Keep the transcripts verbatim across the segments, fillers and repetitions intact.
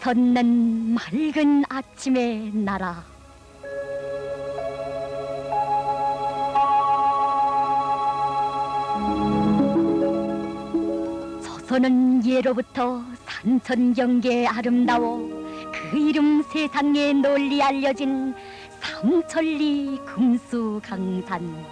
솟는 맑은 아침의 나라. 조선은 예로부터 산천경계에 아름다워 그 이름 세상에 널리 알려진 삼천리 금수강산.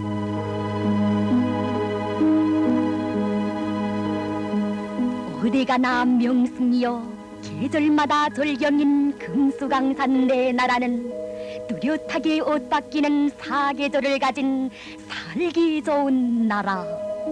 어디가나 명승이여 계절마다 절경인 금수강산 내 나라는 뚜렷하게 옷 바뀌는 사계절을 가진 살기 좋은 나라.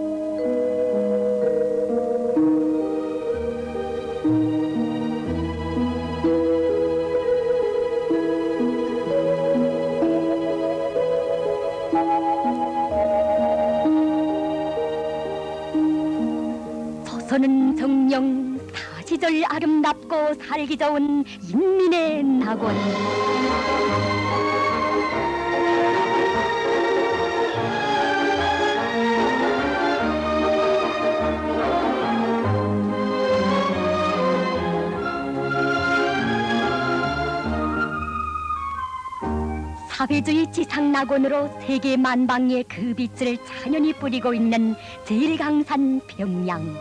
조선은 정녕 사시절 아름답고 살기 좋은 인민의 낙원. 사회주의 지상낙원으로 세계 만방에 그 빛을 찬연히 뿌리고 있는 제일 강산 평양.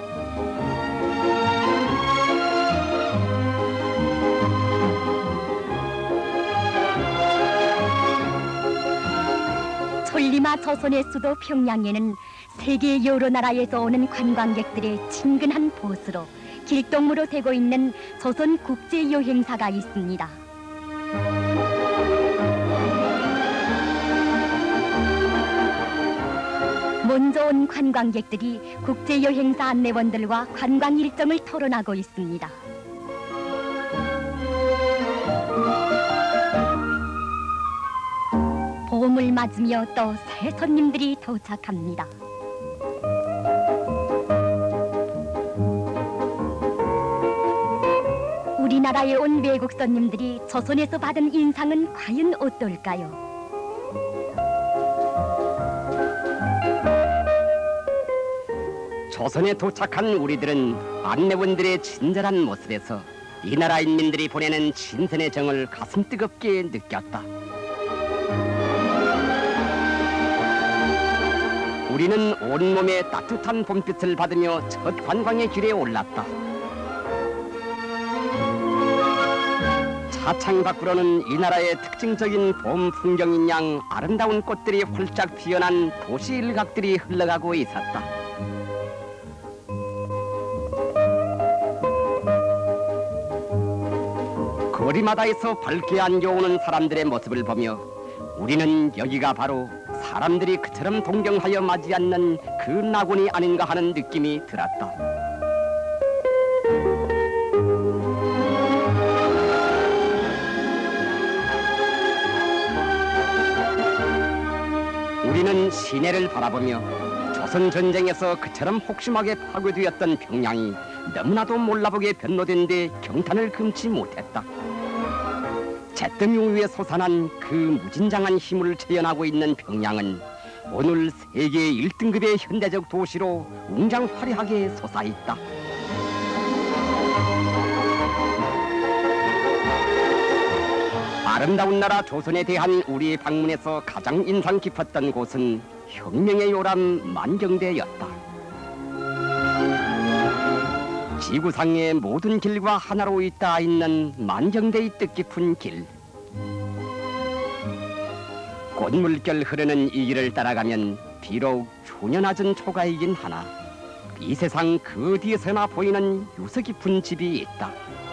천리마 조선의 수도 평양에는 세계 여러 나라에서 오는 관광객들의 친근한 보수로 길동무로 되고 있는 조선 국제여행사가 있습니다. 먼저 온 관광객들이 국제여행사 안내원들과 관광 일정을 토론하고 있습니다. 봄을 맞으며 또 새 손님들이 도착합니다. 우리나라에 온 외국 손님들이 조선에서 받은 인상은 과연 어떨까요? 조선에 도착한 우리들은 안내원들의 친절한 모습에서 이 나라 인민들이 보내는 신선의 정을 가슴 뜨겁게 느꼈다. 우리는 온몸에 따뜻한 봄빛을 받으며 첫 관광의 길에 올랐다. 차창 밖으로는 이 나라의 특징적인 봄 풍경인 양 아름다운 꽃들이 활짝 피어난 도시 일각들이 흘러가고 있었다. 거리마다에서 밝게 안겨오는 사람들의 모습을 보며 우리는 여기가 바로 사람들이 그처럼 동경하여 맞이 않는 그 낙원이 아닌가 하는 느낌이 들었다. 우리는 시내를 바라보며 조선 전쟁에서 그처럼 혹심하게 파괴되었던 평양이 너무나도 몰라보게 변로된 데 경탄을 금치 못했다. 잿더미 위에 솟아난 그 무진장한 힘을 체현하고 있는 평양은 오늘 세계 일 등급의 현대적 도시로 웅장화려하게 솟아있다. 아름다운 나라 조선에 대한 우리의 방문에서 가장 인상 깊었던 곳은 혁명의 요람 만경대였다. 지구상의 모든 길과 하나로 잇닿아 있는 만경대의 뜻깊은 길. 꽃물결 흐르는 이 길을 따라가면 비록 초년낮은 초가이긴 하나 이 세상 그 어디에서나 보이는 유서 깊은 집이 있다.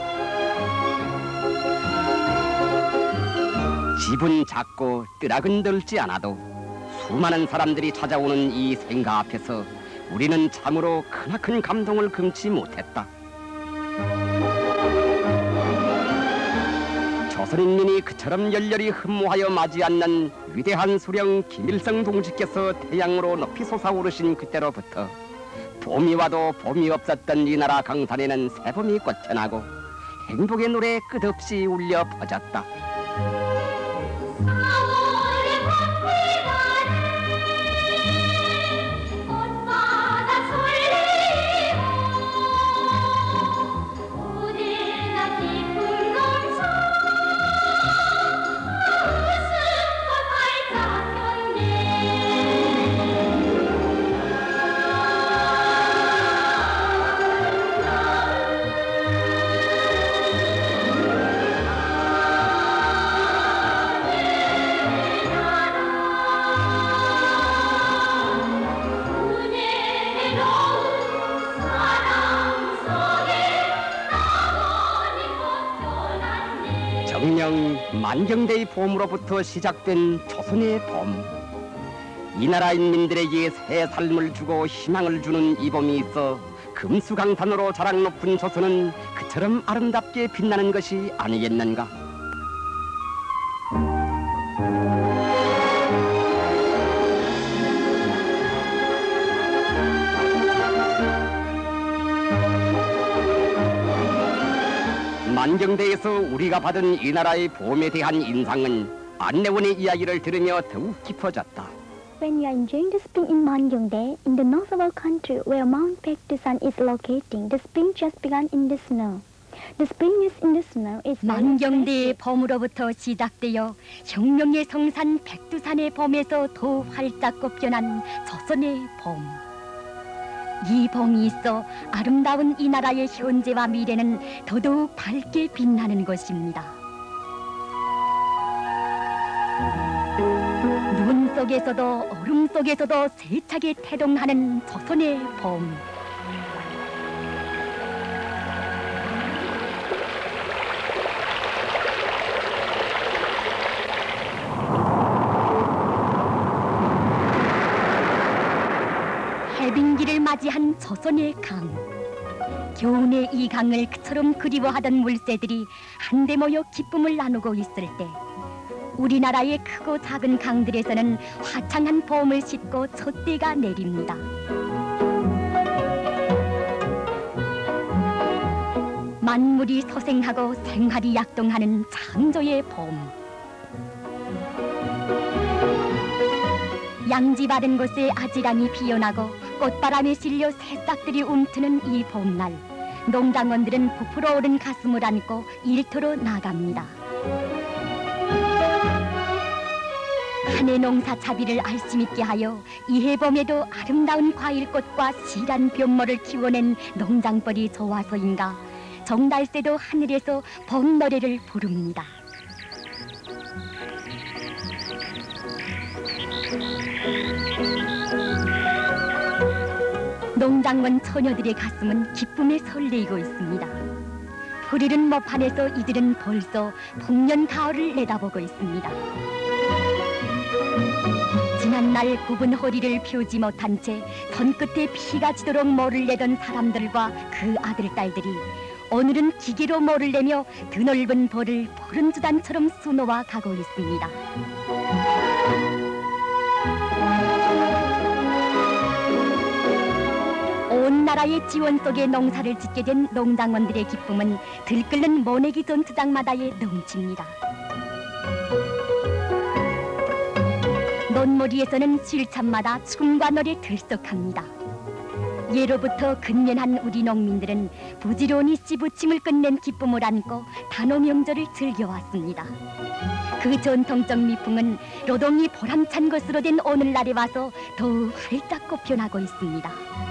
집은 작고 뜰학은 넓지 않아도 수많은 사람들이 찾아오는 이 생가 앞에서 우리는 참으로 크나큰 감동을 금치 못했다. 조선인민이 그처럼 열렬히 흠모하여 맞이 않는 위대한 수령 김일성 동지께서 태양으로 높이 솟아오르신 그때로부터 봄이 와도 봄이 없었던 이 나라 강산에는 새봄이 꽃펴나고 행복의 노래 끝없이 울려 퍼졌다. 만경대의 봄으로부터 시작된 조선의 봄. 이 나라 인민들에게 새 삶을 주고 희망을 주는 이 봄이 있어 금수강산으로 자랑 높은 조선은 그처럼 아름답게 빛나는 것이 아니겠는가. 만경대에서 우리가 받은 이 나라의 봄에 대한 인상은 안내원의 이야기를 들으며 더욱 깊어졌다. When you are enjoying the spring in Mangyongdae, in the north of our country where Mount Paektusan is locating, the spring just began in the snow. The spring is in the snow is 만경대의 봄으로부터 시작되어 혁명의 성산 백두산의 봄에서 더 활짝 꽃피어난 조선의 봄. 이 봄이 있어 아름다운 이 나라의 현재와 미래는 더더욱 밝게 빛나는 것입니다. 눈 속에서도 얼음 속에서도 세차게 태동하는 조선의 봄. 해빙기를 맞이한 조선의 강. 겨우내 이 강을 그처럼 그리워하던 물새들이 한데 모여 기쁨을 나누고 있을 때 우리나라의 크고 작은 강들에서는 화창한 봄을 싣고 촛대가 내립니다. 만물이 소생하고 생활이 약동하는 창조의 봄. 양지 바른 곳에 아지랑이 피어나고 꽃바람에 실려 새싹들이 움트는 이 봄날, 농장원들은 부풀어 오른 가슴을 안고 일터로 나갑니다. 한해 농사 차비를 알심 있게 하여 이해 봄에도 아름다운 과일꽃과 실한 변모를 키워낸 농장벌이 좋아서인가 정달새도 하늘에서 봄 노래를 부릅니다. 농장원 처녀들의 가슴은 기쁨에 설레이고 있습니다. 푸르른 모판에서 이들은 벌써 풍년 가을을 내다보고 있습니다. 지난날 굽은 허리를 펴지 못한 채 손끝에 피가 지도록 모를 내던 사람들과 그 아들, 딸들이 오늘은 기계로 모를 내며 드넓은 볼을 보름주단처럼 수놓아 가고 있습니다. 온 나라의 지원 속에 농사를 짓게 된 농장원들의 기쁨은 들끓는 모내기 전투장마다에 넘칩니다. 논머리에서는 실참마다 춤과 노래 들썩합니다. 예로부터 근면한 우리 농민들은 부지런히 씨부침을 끝낸 기쁨을 안고 단오 명절을 즐겨왔습니다. 그 전통적 미풍은 노동이 보람찬 것으로 된 오늘날에 와서 더욱 활짝 꽃피어나고 있습니다.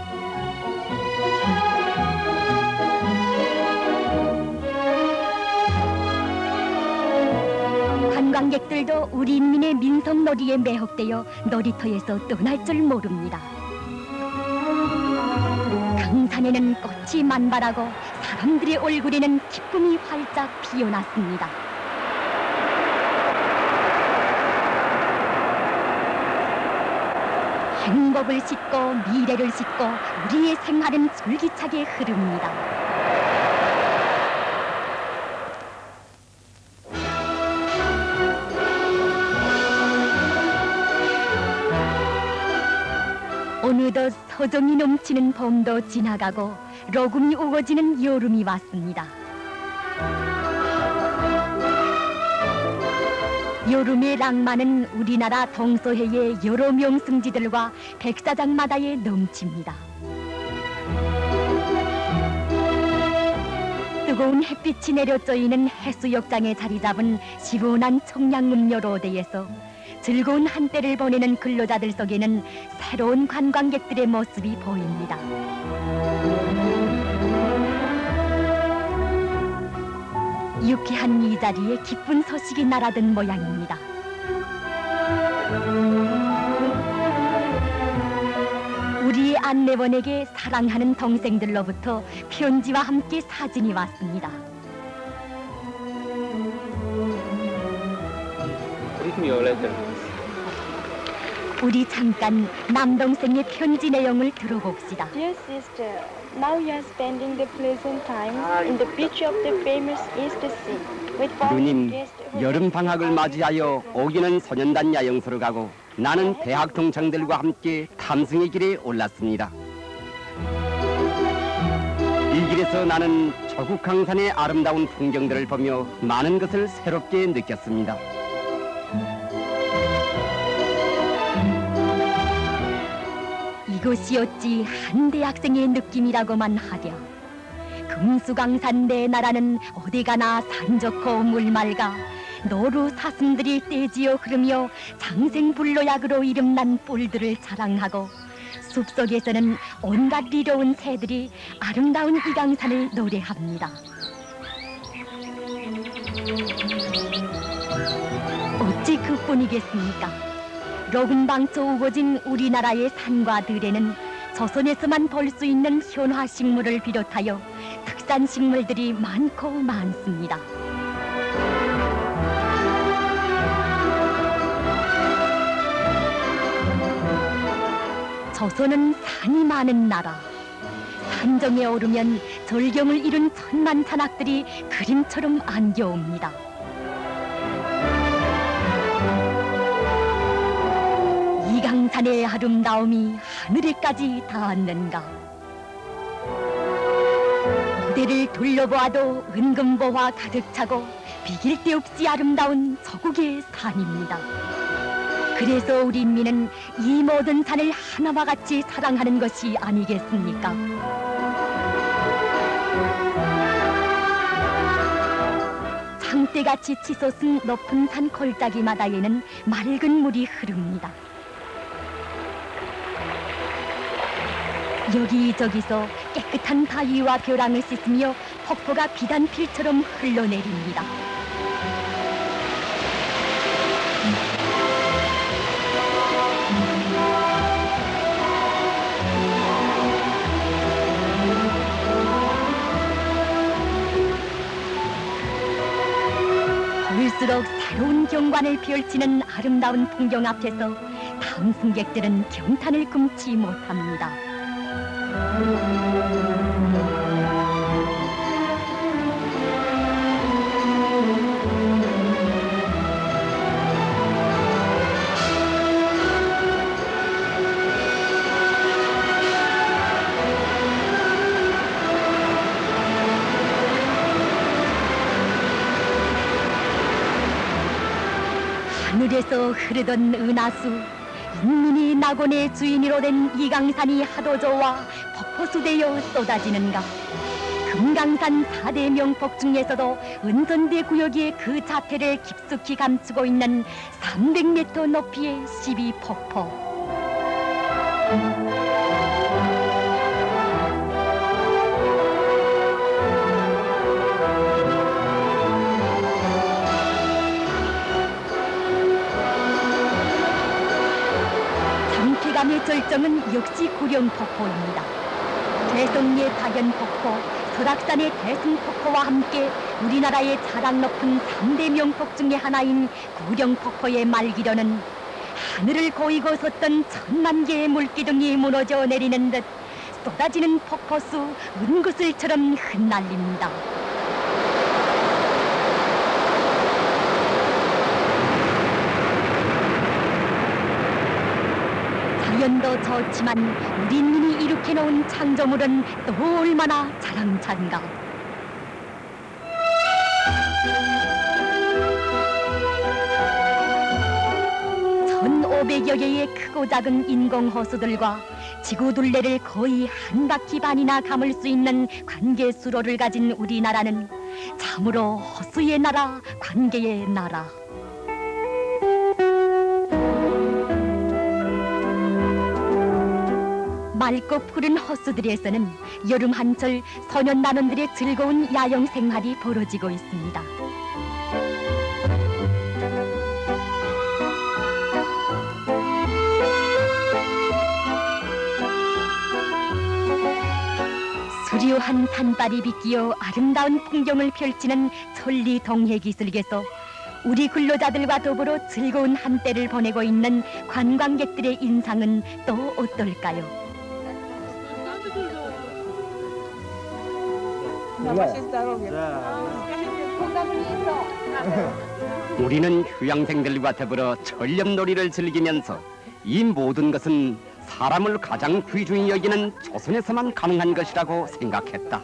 관광객들도 우리 인민의 민속놀이에 매혹되어 놀이터에서 떠날 줄 모릅니다. 강산에는 꽃이 만발하고 사람들의 얼굴에는 기쁨이 활짝 피어났습니다. 행복을 싣고 미래를 싣고 우리의 생활은 줄기차게 흐릅니다. 어느덧 서정이 넘치는 봄도 지나가고 로금이 우거지는 여름이 왔습니다. 여름의 낭만은 우리나라 동서해의 여러 명승지들과 백사장마다에 넘칩니다. 뜨거운 햇빛이 내려쬐이는 해수욕장에 자리 잡은 시원한 청량음료로대에서 즐거운 한때를 보내는 근로자들 속에는 새로운 관광객들의 모습이 보입니다. 유쾌한 이 자리에 기쁜 소식이 날아든 모양입니다. 우리의 안내원에게 사랑하는 동생들로부터 편지와 함께 사진이 왔습니다. Give me your letter. 우리 잠깐 남동생의 편지 내용을 들어봅시다. Dear sister, now you are spending the pleasant times in the beach of the famous East Sea with foreign 누님, guests who 여름 방학을 맞이하여 오기는 소년단 야영소로 가고 나는 대학 동창들과 함께 탐승의 길에 올랐습니다. 이 길에서 나는 저국항산의 아름다운 풍경들을 보며 많은 것을 새롭게 느꼈습니다. 이것이 어찌 한 대학생의 느낌이라고만 하랴. 금수강산 내 나라는 어디 가나 산 좋고 물 맑아 노루 사슴들이 떼지어 흐르며 장생불로약으로 이름난 뿔들을 자랑하고 숲속에서는 온갖 리로운 새들이 아름다운 이강산을 노래합니다. 어찌 그뿐이겠습니까? 로군방초 우거진 우리나라의 산과 들에는 조선에서만 볼 수 있는 현화식물을 비롯하여 특산식물들이 많고 많습니다. 조선은 산이 많은 나라. 산정에 오르면 절경을 이룬 천만 산악들이 그림처럼 안겨옵니다. 이강산의 아름다움이 하늘에까지 닿았는가. 무대를 둘러보아도 은금보화 가득 차고 비길 데 없이 아름다운 조국의 산입니다. 그래서 우리 인민은 이 모든 산을 하나와 같이 사랑하는 것이 아니겠습니까? 장대같이 치솟은 높은 산 골짜기마다에는 맑은 물이 흐릅니다. 여기저기서 깨끗한 바위와 벼랑을 씻으며 폭포가 비단필처럼 흘러내립니다. 볼수록 새로운 경관을 펼치는 아름다운 풍경 앞에서 탐승객들은 경탄을 금치 못합니다. 하늘에서 흐르던 은하수, 인민이 낙원의 주인으로 된 이강산이 하도 좋아 폭포수되어 쏟아지는가. 금강산 사대 명폭 중에서도 은선대 구역의 그 자태를 깊숙이 감추고 있는 삼백 미터 높이의 시비폭포. 장피감의 절정은 역시 구령폭포입니다. 대성리의 다현폭포, 설악산의 대승폭포와 함께 우리나라의 자랑 높은 삼대 명폭 중의 하나인 구령폭포의 말기로는 하늘을 고이고 섰던 천만 개의 물기둥이 무너져 내리는 듯 쏟아지는 폭포수 은구슬처럼 흩날립니다. 자연도 좋지만 우리 인민이 일으켜놓은 창조물은 또 얼마나 자랑찬가. 천오백여 개의 크고 작은 인공호수들과 지구둘레를 거의 한 바퀴 반이나 감을 수 있는 관계수로를 가진 우리나라는 참으로 호수의 나라, 관계의 나라. 맑고 푸른 호수들에서는 여름 한철 소년 남원들의 즐거운 야영 생활이 벌어지고 있습니다. 수려한 산발이 비끼어 아름다운 풍경을 펼치는 천리 동해기슭에서 우리 근로자들과 더불어 즐거운 한때를 보내고 있는 관광객들의 인상은 또 어떨까요? 우리는 휴양생들과 더불어 전념놀이를 즐기면서 이 모든 것은 사람을 가장 귀중히 여기는 조선에서만 가능한 것이라고 생각했다.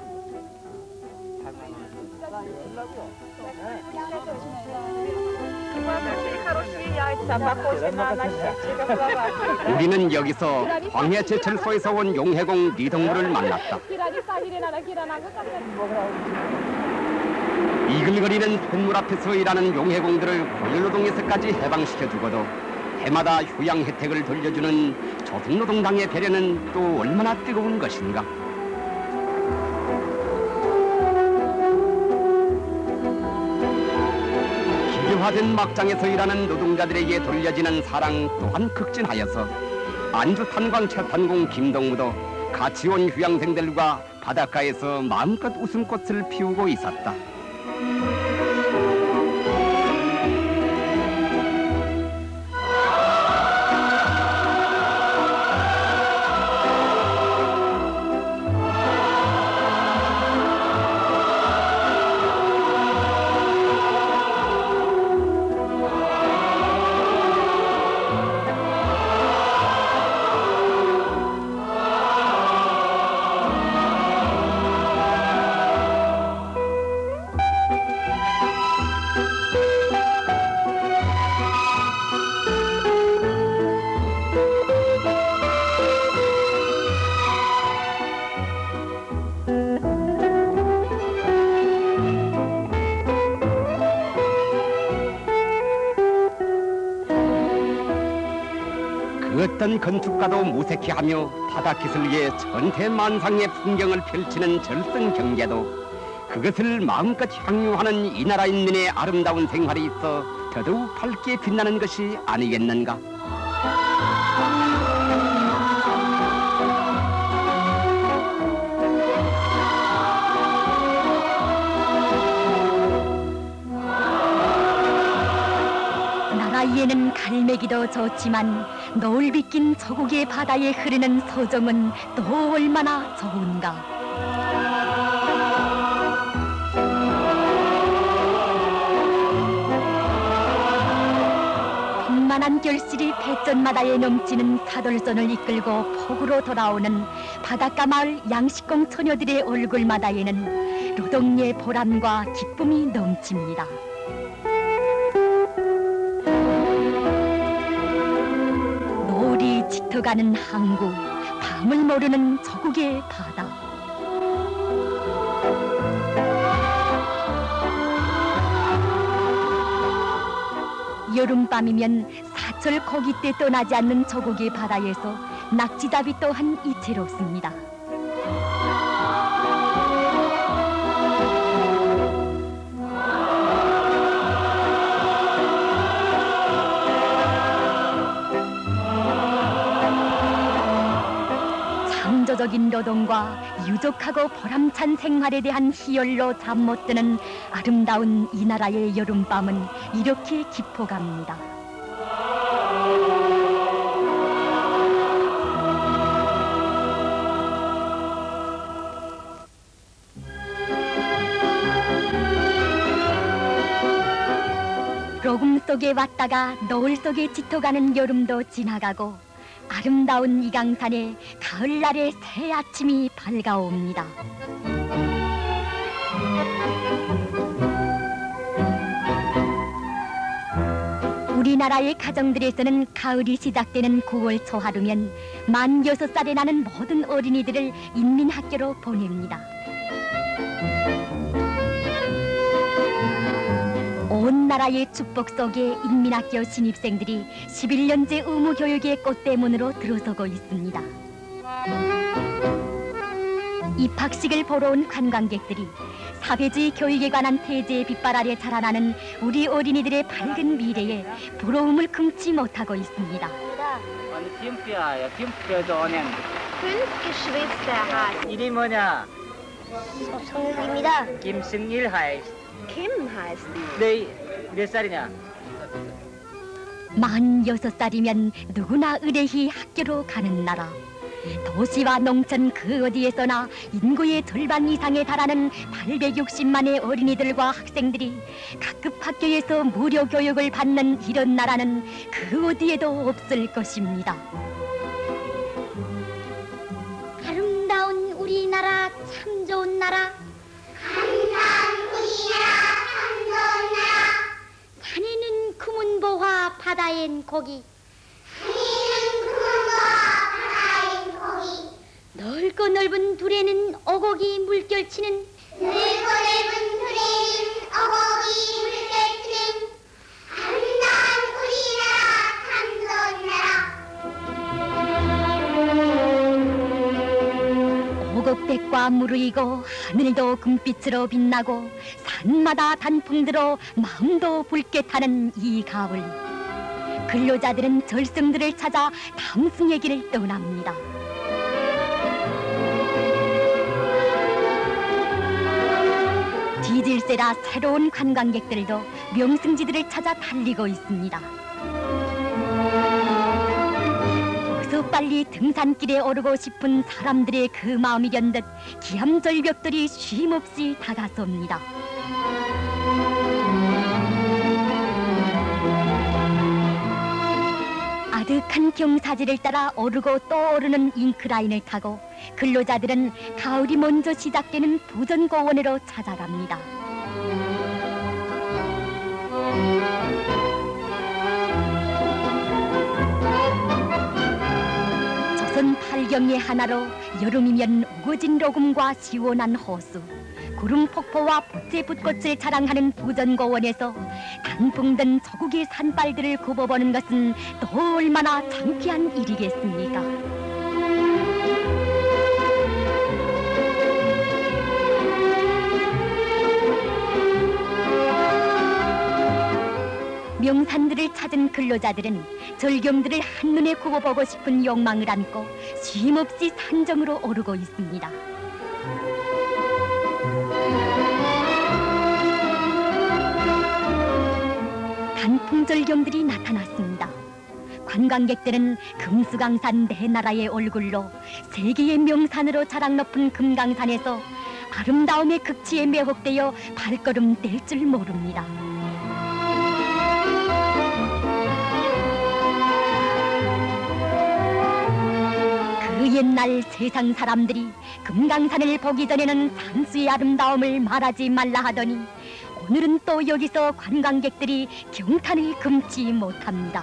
우리는 여기서 광해제철소에서 온 용해공 리동무를 만났다. 이글거리는 뱃물 앞에서 일하는 용해공들을 고열노동에서까지 해방시켜주고도 해마다 휴양 혜택을 돌려주는 조선노동당의 배려는 또 얼마나 뜨거운 것인가. 기계화된 막장에서 일하는 노동자들에게 돌려지는 사랑 또한 극진하여서 안주탄광 채탄공 김동무도 같이 온 휴양생들과 바닷가에서 마음껏 웃음꽃을 피우고 있었다. 어떤 건축가도 무색해하며 바닷기슭에 천태만상의 풍경을 펼치는 절성경계도 그것을 마음껏 향유하는 이 나라 인민의 아름다운 생활이 있어 더더욱 밝게 빛나는 것이 아니겠는가. 나라이에는 갈매기도 좋지만 노을 비낀 저국의 바다에 흐르는 서정은 또 얼마나 좋은가. 풍만한 결실이 배전마다에 넘치는 사돌선을 이끌고 폭우로 돌아오는 바닷가 마을 양식공 처녀들의 얼굴마다에는 노동의 보람과 기쁨이 넘칩니다. 짙어가는 항구, 밤을 모르는 저국의 바다. 여름밤이면 사철 거깃대 떠나지 않는 저국의 바다에서 낙지잡이 또한 이채롭습니다. 창조적인 노동과 유족하고 보람찬 생활에 대한 희열로 잠 못 드는 아름다운 이 나라의 여름밤은 이렇게 깊어갑니다. 로금 속에 왔다가 노을 속에 짙어가는 여름도 지나가고 아름다운 이강산에 가을날의 새 아침이 밝아옵니다. 우리나라의 가정들에서는 가을이 시작되는 구월 초하루면 만 여섯 살에 나는 모든 어린이들을 인민학교로 보냅니다. 온 나라의 축복 속에 인민학교 신입생들이 십일 년제 의무교육의 꽃대문으로 들어서고 있습니다. 입학식을 보러 온 관광객들이 사회주의 교육에 관한 태제의 빛발 아래 자라나는 우리 어린이들의 밝은 미래에 부러움을 금치 못하고 있습니다. 이름이 뭐냐? 성욱입니다. 김승일 heißt. Kim heißt 네, 몇 살이냐? 만 여섯 살이면 누구나 의뢰히 학교로 가는 나라. 도시와 농촌 그 어디에서나 인구의 절반 이상에 달하는 팔백육십만의 어린이들과 학생들이 각급 학교에서 무료 교육을 받는 이런 나라는 그 어디에도 없을 것입니다. 아름다운 우리나라 참 좋은 나라. 아름다운 우리나라 참 좋은 나라. 산에는 금은보화 바다엔 고기. 산에는 금은보화 바다엔 고기. 넓고 넓은 둘에는 어고기 물결치는. 넓고 넓은 둘에는 어고기 물결치는 아름다운 우리나라 참 좋은 나라. 오곡백과 무르익고 하늘도 금빛으로 빛나고 산마다 단풍 들어 마음도 붉게 타는 이 가을. 근로자들은 절승들을 찾아 탐승의 길을 떠납니다. 뒤질세라 새로운 관광객들도 명승지들을 찾아 달리고 있습니다. 어서 빨리 등산길에 오르고 싶은 사람들의 그 마음이련 듯 기암절벽들이 쉼없이 다가섭니다. 아득한 경사지를 따라 오르고 또 오르는 잉크라인을 타고 근로자들은 가을이 먼저 시작되는 부전고원으로 찾아갑니다. 조선 팔경의 하나로 여름이면 우거진 녹음과 시원한 호수, 구름 폭포와 붓제 붓꽃을 자랑하는 부전고원에서 단풍 든 조국의 산발들을 굽어보는 것은 또 얼마나 창피한 일이겠습니까? 명산들을 찾은 근로자들은 절경들을 한눈에 굽어보고 싶은 욕망을 안고 쉼없이 산정으로 오르고 있습니다. 단풍절경들이 나타났습니다. 관광객들은 금수강산 내 나라의 얼굴로 세계의 명산으로 자랑 높은 금강산에서 아름다움의 극치에 매혹되어 발걸음 뗄 줄 모릅니다. 그 옛날 세상 사람들이 금강산을 보기 전에는 산수의 아름다움을 말하지 말라 하더니 오늘은 또 여기서 관광객들이 경탄을 금치 못합니다.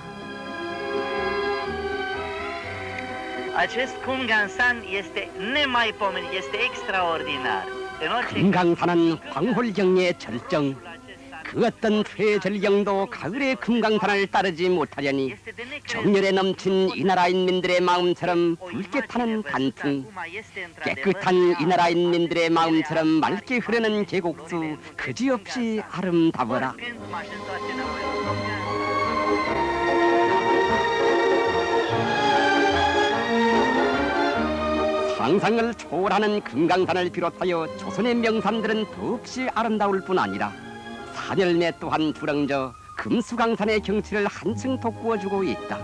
Acest Kumgansan este nemaipomenit, este extraordinar. 금강산은 황홀경의 절정, 그 어떤 퇴절경도 가을의 금강산을 따르지 못하려니 정열에 넘친 이 나라 인민들의 마음처럼 붉게 타는 단풍, 깨끗한 이 나라 인민들의 마음처럼 맑게 흐르는 계곡수 그지없이 아름다워라. 상상을 초월하는 금강산을 비롯하여 조선의 명산들은 더없이 아름다울 뿐 아니라 산열매 또한 두렁져 금수강산의 경치를 한층 돋구어주고 있다.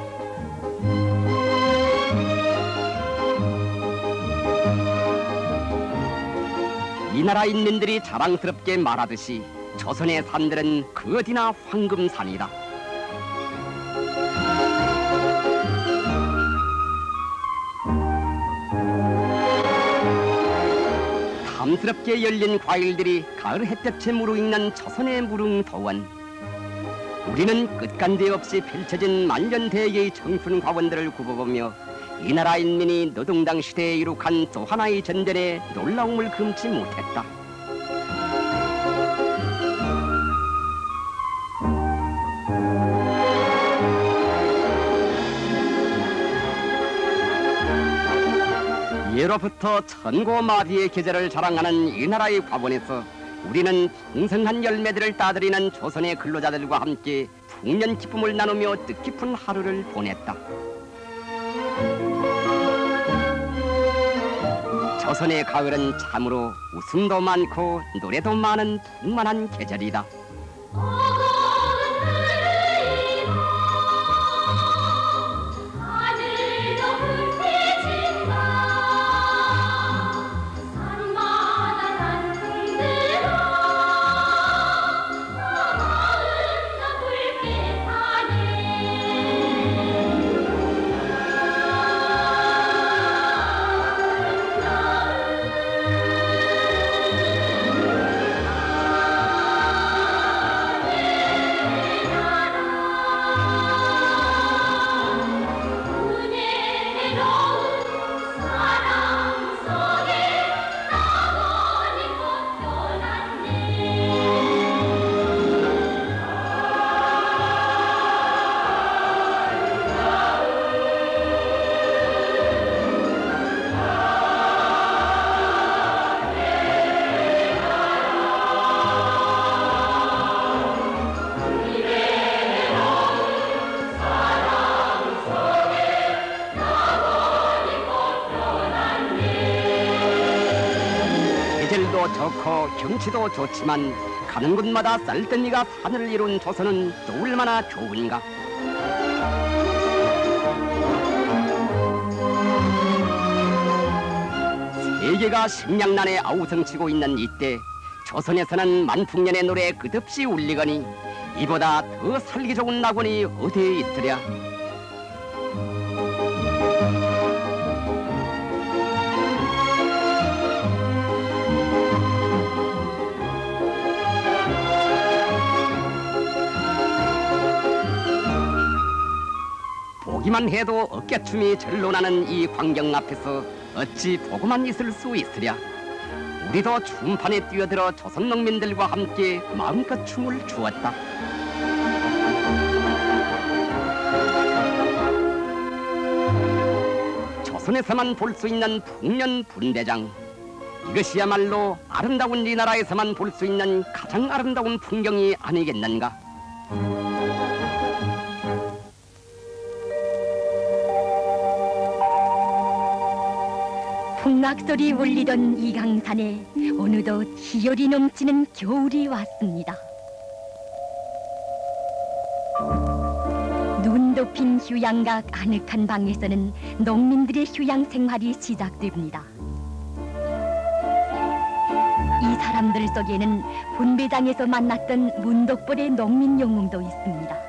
이 나라 인민들이 자랑스럽게 말하듯이 조선의 산들은 그 어디나 황금산이다. 탐스럽게 열린 과일들이 가을 햇볕에 무르익는 조선의 무릉도원. 우리는 끝간데 없이 펼쳐진 만년대계의 청춘 과원들을 굽어보며 이 나라 인민이 노동당 시대에 이룩한 또 하나의 전전에 놀라움을 금치 못했다. 예로부터 천고마비의 계절을 자랑하는 이 나라의 과원에서 우리는 풍성한 열매들을 따들이는 조선의 근로자들과 함께 풍년 기쁨을 나누며 뜻깊은 하루를 보냈다. 조선의 가을은 참으로 웃음도 많고 노래도 많은 풍만한 계절이다. 물도 좋고 경치도 좋지만 가는 곳마다 쌀뜨미가 산을 이룬 조선은 또 얼마나 좋은가. 세계가 식량난에 아우성치고 있는 이때 조선에서는 만풍년의 노래 끝없이 울리거니 이보다 더 살기 좋은 낙원이 어디에 있으랴. 보기만 해도 어깨춤이 절로 나는 이 광경 앞에서 어찌 보고만 있을 수 있으랴. 우리도 춤판에 뛰어들어 조선 농민들과 함께 마음껏 춤을 추었다. 조선에서만 볼 수 있는 풍년 분대장. 이것이야말로 아름다운 이 나라에서만 볼 수 있는 가장 아름다운 풍경이 아니겠는가. 풍악소리 울리던 이 강산에 어느덧 희열이 넘치는 겨울이 왔습니다. 눈 덮인 휴양각 아늑한 방에서는 농민들의 휴양 생활이 시작됩니다. 이 사람들 속에는 분배장에서 만났던 문덕벌의 농민 영웅도 있습니다.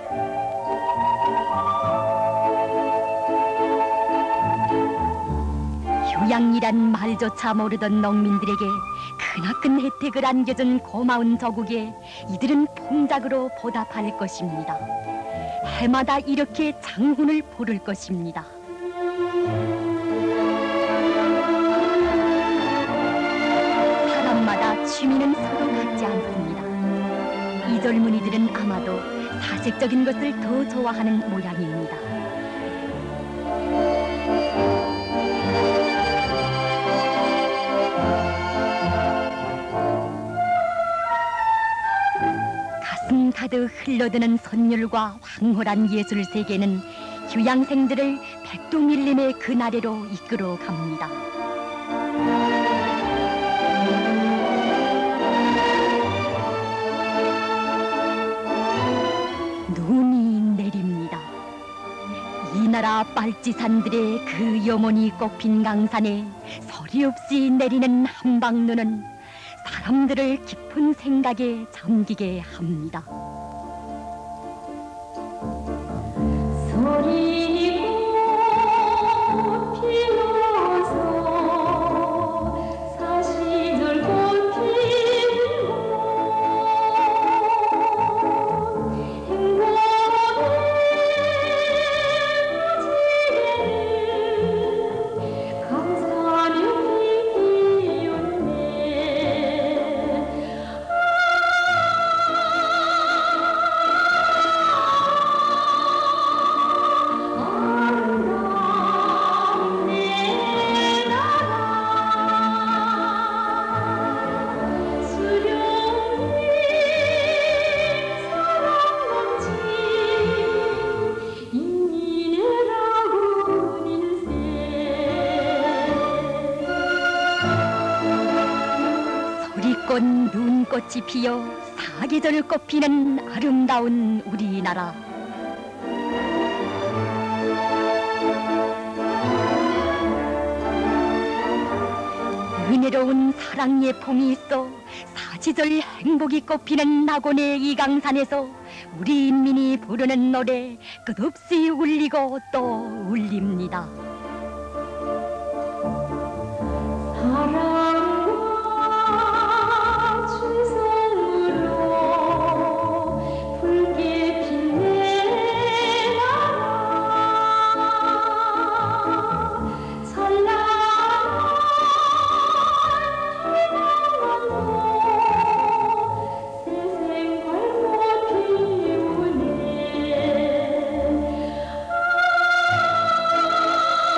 휴양이란 말조차 모르던 농민들에게 크나큰 혜택을 안겨준 고마운 조국에 이들은 풍작으로 보답할 것입니다. 해마다 이렇게 장훈을 부를 것입니다. 사람마다 취미는 서로 같지 않습니다. 이 젊은이들은 아마도 사색적인 것을 더 좋아하는 모양입니다. 가슴 가득 흘러드는 선율과 황홀한 예술 세계는 휴양생들을 백두밀림의 그 나래로 이끌어 갑니다. 눈이 내립니다. 이 나라 빨치산들의 그 영원히 꽃핀 강산에 소리 없이 내리는 한방눈은 사람들을 깊은 생각에 잠기게 합니다. 소리꽃 피어서 사시절 꽃 피는 곳 행복의 무지개는 감사령이 피었네. 소리꽃 눈꽃이 피어 사계절 꽃피는 아름다운 우리나라. 은혜로운 사랑의 풍이 있어 사지절 행복이 꽃피는 낙원의 이 강산에서 우리 인민이 부르는 노래 끝없이 울리고 또 울립니다. 사랑과 춘성으로 붉게 핀 내 나라 찬란한 새생 활꽃 피우네.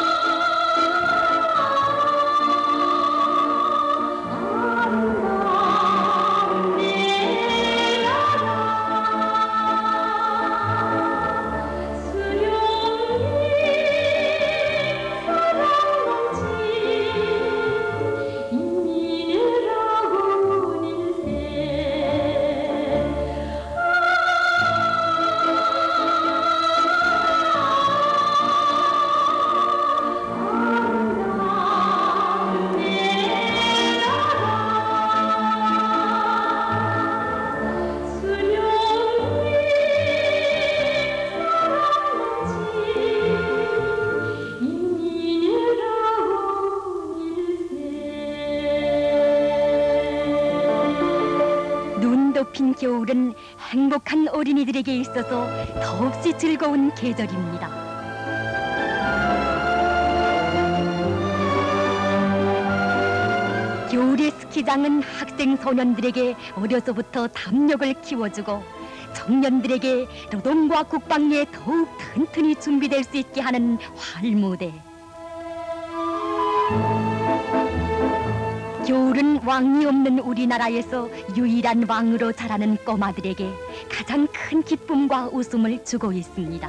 잡힌 겨울은 행복한 어린이들에게 있어서 더없이 즐거운 계절입니다. 겨울의 스키장은 학생 소년들에게 어려서부터 담력을 키워주고 청년들에게 노동과 국방에 더욱 튼튼히 준비될 수 있게 하는 활무대. 겨울은 왕이 없는 우리나라에서 유일한 왕으로 자라는 꼬마들에게 가장 큰 기쁨과 웃음을 주고 있습니다.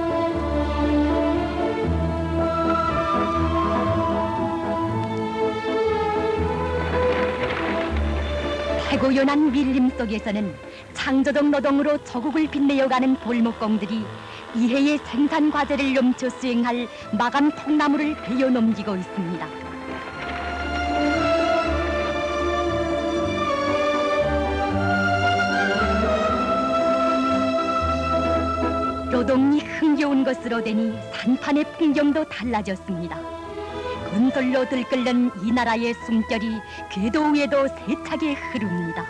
태고연한 밀림 속에서는 창조적 노동으로 조국을 빛내어가는 볼목공들이 이해의 생산 과제를 넘쳐 수행할 마감 통나무를 베어 넘기고 있습니다. 노동이 흥겨운 것으로 되니 산판의 풍경도 달라졌습니다. 건설로 들끓는 이 나라의 숨결이 궤도 위에도 세차게 흐릅니다.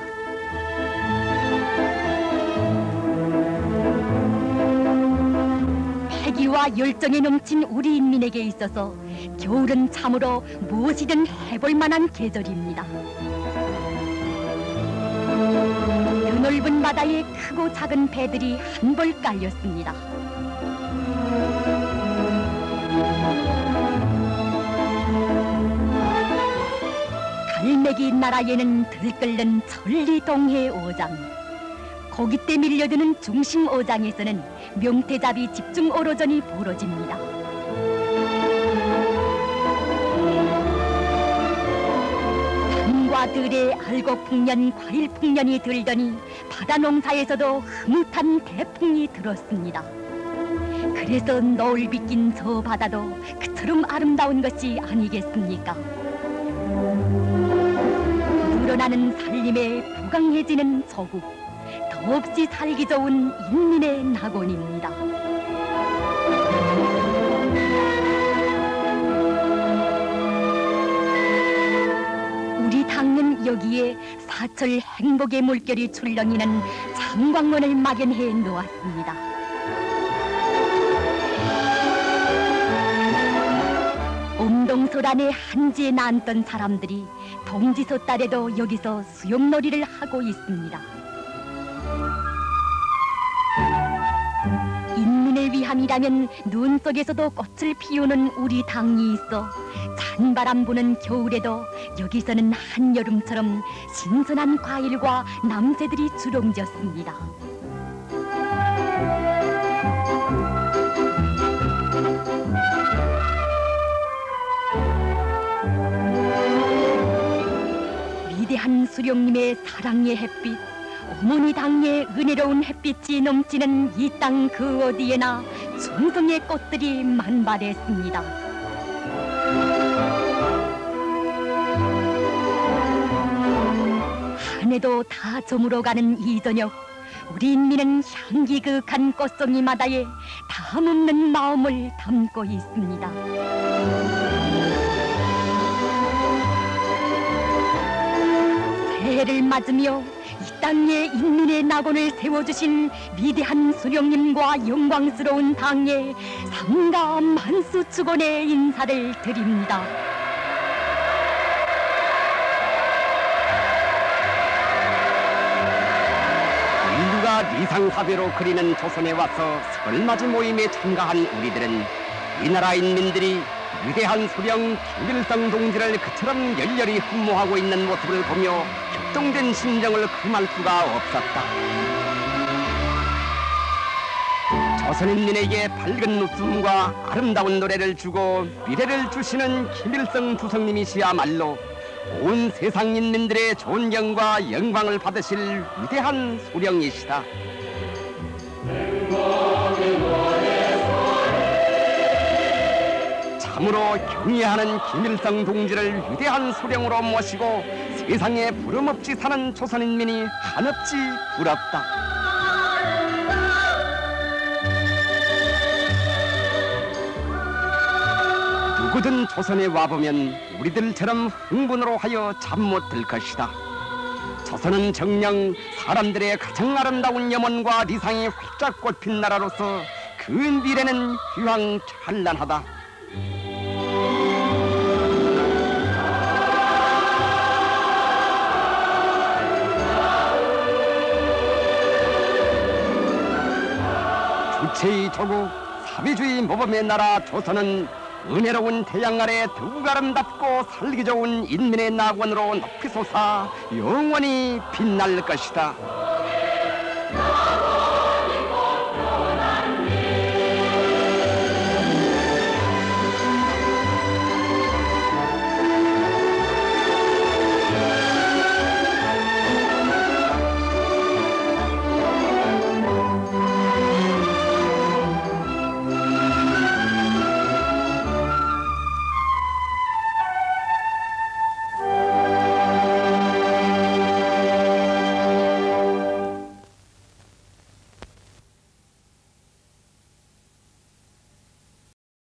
패기와 열정에 넘친 우리 인민에게 있어서 겨울은 참으로 무엇이든 해볼 만한 계절입니다. 드넓은 바다에 크고 작은 배들이 한 벌 깔렸습니다. 갈매기 나라에는 들끓는 천리동해 오장, 고깃대 밀려드는 중심 오장에서는 명태잡이 집중 오로전이 벌어집니다. 산과 들에 알곡풍년, 과일풍년이 들더니 바다 농사에서도 흐뭇한 태풍이 들었습니다. 그래서 노을 비낀 저 바다도 그처럼 아름다운 것이 아니겠습니까? 늘어나는 살림에 부강해지는 조국, 더없이 살기 좋은 인민의 낙원입니다. 우리 당은 여기에 사철 행복의 물결이 출렁이는 장광원을 마련해 놓았습니다. 옴동소란에 한지에 나앉던 사람들이 동지소 딸에도 여기서 수영놀이를 하고 있습니다. 인민을 위함이라면 눈 속에서도 꽃을 피우는 우리 당이 있어 찬바람 부는 겨울에도 여기서는 한여름처럼 신선한 과일과 남새들이 주렁졌습니다. 위대한 수령님의 사랑의 햇빛, 어머니 당의 은혜로운 햇빛이 넘치는 이 땅 그 어디에나 충성의 꽃들이 만발했습니다. 한 해도 다 저물어가는 이 저녁, 우리 인민은 향기 그윽한 꽃송이 마다에 담없는 마음을 담고 있습니다. 새해를 맞으며 이 땅에 인민의 낙원을 세워주신 위대한 수령님과 영광스러운 당에 삼가 만수 축원의 인사를 드립니다. 인류가 리상사배로 그리는 조선에 와서 설맞이 모임에 참가한 우리들은 이 나라 인민들이 위대한 수령 김일성 동지를 그처럼 열렬히 흠모하고 있는 모습을 보며 격동된 심정을 금할 수가 없었다. 조선인민에게 밝은 웃음과 아름다운 노래를 주고 미래를 주시는 김일성 주석님이시야말로 온 세상 인민들의 존경과 영광을 받으실 위대한 수령이시다. 참으로 경애하는 김일성 동지를 위대한 수령으로 모시고 세상에 부름없이 사는 조선인민이 한없이 부럽다. 누구든 조선에 와보면 우리들처럼 흥분으로 하여 잠 못 들 것이다. 조선은 정녕 사람들의 가장 아름다운 염원과 리상이 활짝 꽃핀 나라로서 그 미래는 휘황찬란하다. 주체의 조국, 사회주의 모범의 나라 조선은 은혜로운 태양 아래 더욱 아름답고 살기 좋은 인민의 낙원으로 높이 솟아 영원히 빛날 것이다.